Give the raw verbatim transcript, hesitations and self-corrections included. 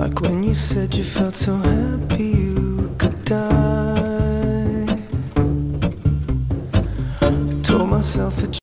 Like when you said you felt so happy you could die. I told myself that